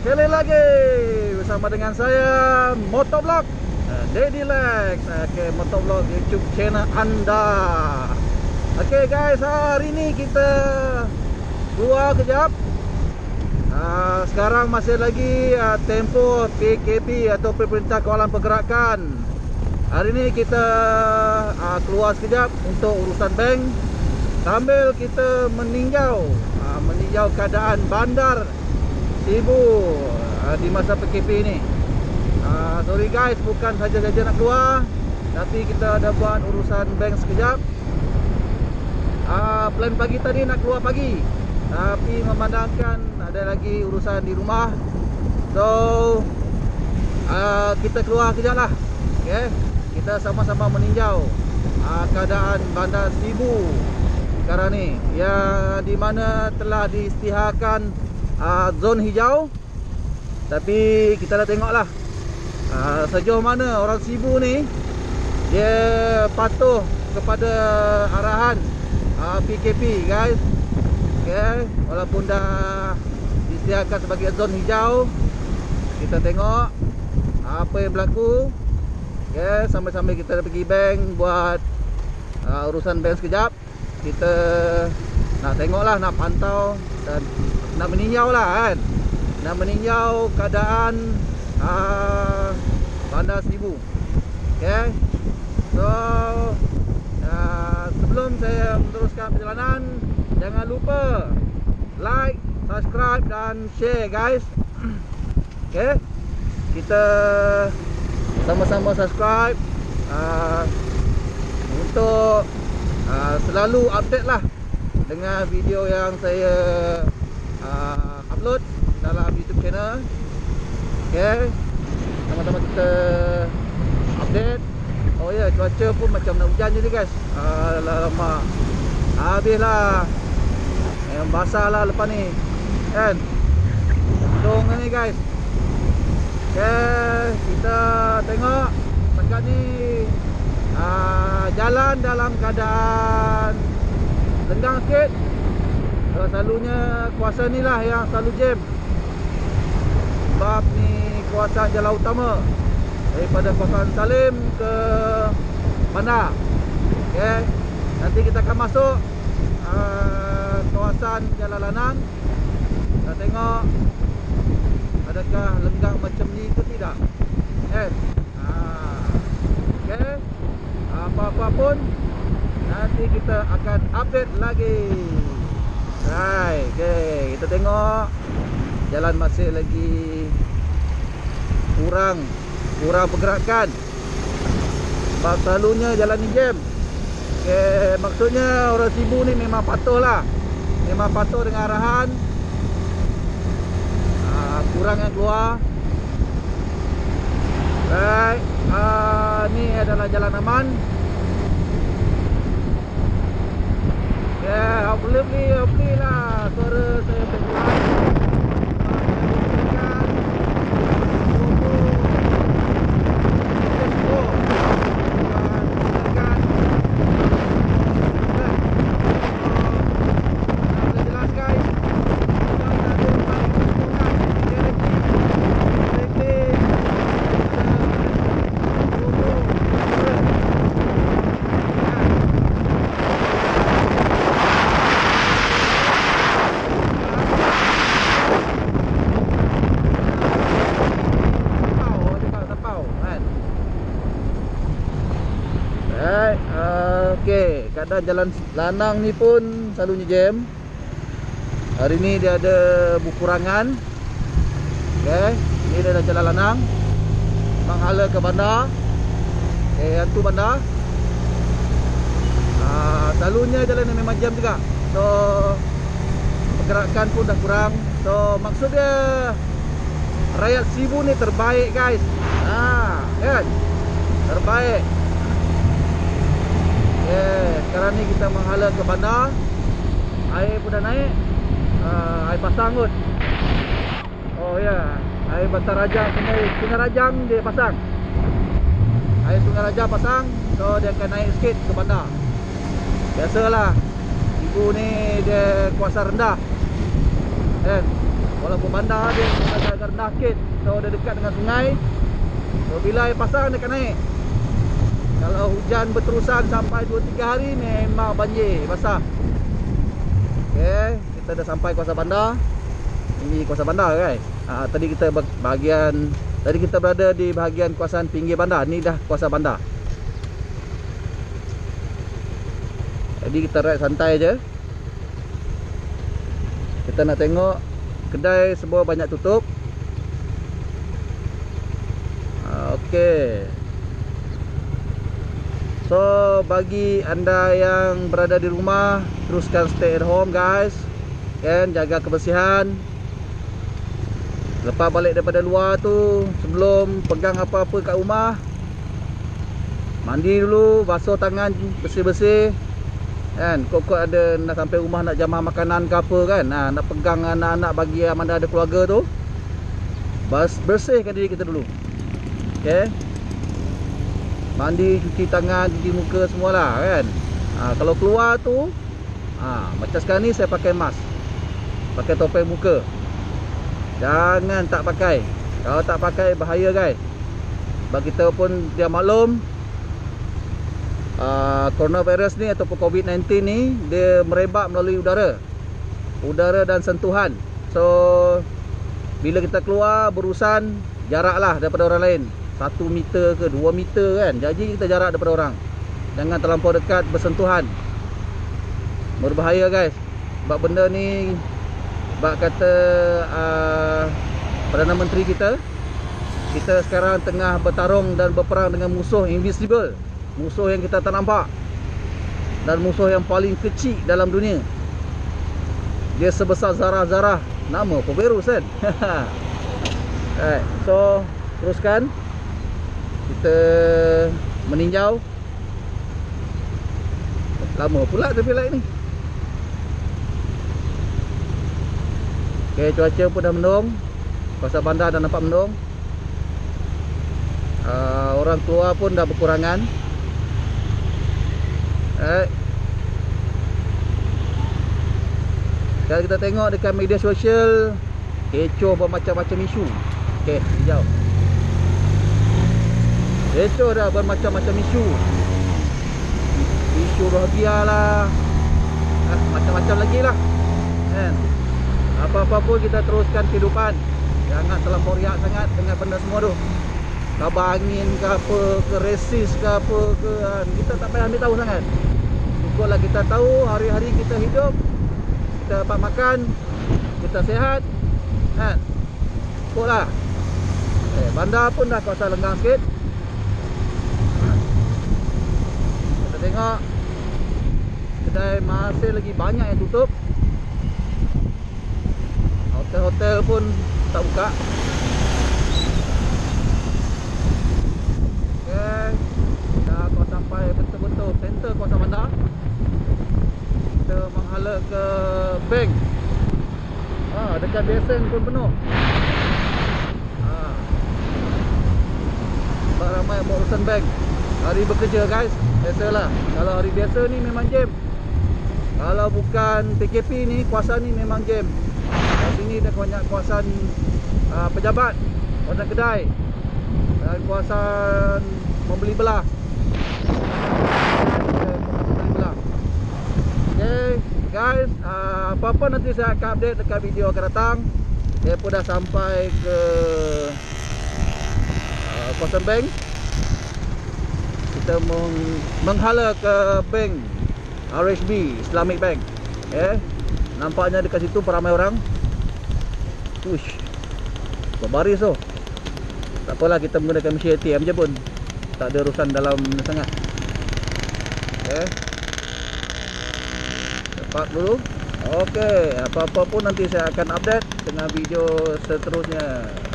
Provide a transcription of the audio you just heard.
Sekali lagi bersama dengan saya Motovlog Daddy Lex. Motovlog YouTube channel anda. Guys, hari ini kita keluar kejap. Sekarang masih lagi tempoh PKP atau Perintah Kawalan Pergerakan. Hari ini kita keluar sekejap untuk urusan bank, sambil kita meninjau keadaan bandar Sibu di masa PKP ini. Sorry guys, bukan saja-saja nak keluar, tapi kita ada buat urusan bank sekejap. Plan pagi tadi nak keluar pagi, tapi memandangkan ada lagi urusan di rumah, so kita keluar kejap lah. Kita sama-sama meninjau keadaan bandar Sibu sekarang ni, yang di mana telah diisytiharkan zon hijau. Tapi kita dah tengok lah sejauh mana orang Sibu ni dia patuh kepada arahan PKP guys. Walaupun dah diisytiharkan sebagai zon hijau, kita tengok apa yang berlaku. Sambil-sambil kita pergi bank buat urusan bank sekejap. Kita nak tengok lah, nak pantau dan nak meninjau lah kan, nak meninjau keadaan bandar Sibu. So sebelum saya meneruskan perjalanan, jangan lupa like, subscribe dan share guys. Kita sama-sama subscribe untuk selalu update lah dengan video yang saya upload dalam YouTube channel. Sama-sama kita update. Oh ya, cuaca pun macam nak hujan je ni guys. Lama habislah yang basah lah lepas ni kan, mendung ni guys. Kita tengok dekat ni jalan dalam keadaan lenggang sikit. Selalunya kawasan ni lah yang selalu jam, sebab ni kawasan jalan utama daripada kawasan Salim ke bandar. Nanti kita akan masuk kawasan Jalan Lanang. Kita tengok adakah lenggang macam ni ke tidak. Apa-apa pun nanti kita akan update lagi. Kita tengok jalan masih lagi kurang pergerakan, sebab selalunya jalan ni jam. Maksudnya orang Sibu ni memang patuh lah, memang patuh dengan arahan. Kurang yang keluar. Ni adalah jalan aman. Hopefully lah suara saya berjalan. Keadaan jalan Lanang ni pun selalunya jam. Hari ni dia ada berkurangan. Ni dia dah jalan Lanang menghala ke bandar. Yang tu bandar. Selalunya jalan ni memang jam juga. So pergerakan pun dah kurang. So maksud dia rakyat Sibu ni terbaik guys. Kan? Terbaik. Sekarang ni kita menghala ke bandar. Air pun dah naik. Air pasang kot. Oh ya, air Bantar Rajang, Sungai Rajang dia pasang. Air Sungai Rajang pasang, so dia akan naik sikit ke bandar. Biasalah, Sibu ni dia kuasa rendah. Walaupun bandar dia agak rendah sikit, so dia dekat dengan sungai. So bila air pasang dia akan naik. Kalau hujan berterusan sampai 2-3 hari memang banjir, basah. Okey, kita dah sampai kawasan bandar. Ini kawasan bandar guys. Tadi kita berada di bahagian kawasan pinggir bandar. Ni dah kawasan bandar. Jadi kita ride santai je. Kita nak tengok kedai semua banyak tutup. Okey. So bagi anda yang berada di rumah, teruskan stay at home guys. Kan, jaga kebersihan. Lepas balik daripada luar tu, sebelum pegang apa-apa kat rumah, mandi dulu, basuh tangan bersih-bersih. Kan, kok ada nak sampai rumah nak jamah makanan ke apa kan, nak pegang anak-anak bagi mana ada keluarga tu, bersihkan diri kita dulu. Okey, mandi, cuci tangan, cuci muka semualah kan. Kalau keluar tu macam sekarang ni saya pakai mask, pakai topeng muka. Jangan tak pakai. Kalau tak pakai bahaya guys. Bagi kita pun dia maklum, coronavirus ni ataupun COVID-19 ni dia merebak melalui udara dan sentuhan. So bila kita keluar berurusan, jaraklah daripada orang lain 1 meter ke 2 meter kan. Jadi kita jarak daripada orang. Jangan terlampau dekat bersentuhan. Berbahaya guys. Sebab benda ni, sebab kata Perdana Menteri kita sekarang tengah bertarung dan berperang dengan musuh invisible, musuh yang kita tak nampak, dan musuh yang paling kecil dalam dunia. Dia sebesar zarah-zarah, nama apa virus kan. Alright, so teruskan kita meninjau. Lama pula traffic light ni. Okay, cuaca pun dah mendung. Kawasan bandar dah nampak mendung. Orang keluar pun dah berkurangan. Kalau kita tengok dekat media sosial, kecoh bermacam-macam isu. Okay, hijau. Kecoh dah bermacam-macam isu. Isu bahagia lah, macam-macam lagi lah kan. Apa-apa pun kita teruskan kehidupan. Jangan terlampau riak sangat dengan benda semua tu. Khabar angin ke apa, ke resis ke apa ke, kita tak payah ambil tahu sangat. Cukuplah kita tahu hari-hari kita hidup, kita dapat makan, kita sihat kan. Cukuplah. Bandar pun dah kawasan lenggang sikit. Kita tengok kedai masih lagi banyak yang tutup. Hotel-hotel pun tak buka. Okay, dah kau sampai betul-betul center kawasan bandar. Kita menghala ke bank. Dekat BSN pun penuh. Sebab ramai yang buat urusan bank. Hari bekerja guys, biasalah. Kalau hari biasa ni memang jam. Kalau bukan PKP ni, kawasan ni memang jam. Sini dah banyak kawasan pejabat, kawasan kedai dan kawasan membeli belah. Okay guys, apa-apa nanti saya akan update dekat video akan datang. Saya pun dah sampai ke kawasan bank. Kita menghala ke bank RHB, Islamic Bank. Nampaknya dekat situ ramai orang. Uish, berbaris tu. Tak apalah, kita menggunakan mesin ATM je pun. Tak ada urusan dalam sangat. Cepat dulu. Okey, apa-apa pun nanti saya akan update dengan video seterusnya.